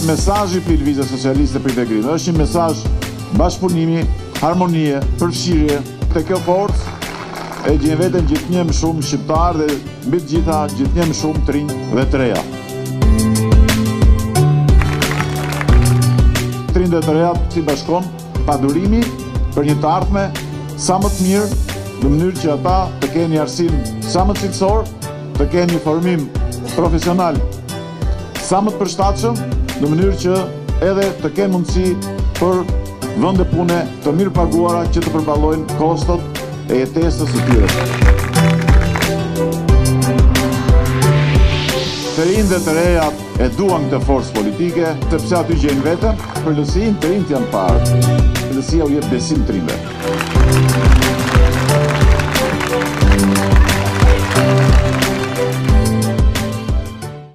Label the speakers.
Speaker 1: mesazhi për Lëvizja Socialiste për Integrim, është një mesazh bashkëpunimi, harmonie, përfshirje. Te kjo forcë e gjen veten gjithnjë më shumë shqiptar dhe mbi të gjitha gjithnjë më shumë të rinj dhe të reja. Të rinj dhe të reja si bashkon padurimi për një të ardhme sa më të mirë, në mënyrë që ata të kenë një arsim sa më cilësor, të kenë një formim profesional sa më të përshtatshëm, në mënyrë që edhe të kenë mundësi për vende pune të mirë paguara që të përballojnë kostot e jetesës së tyre. Të rinj dhe të reja e duan këtë forcë politike, sepse aty gjejnë veten, përlësinë të rinjt janë parë. Përlësia u jep besim të rinjve.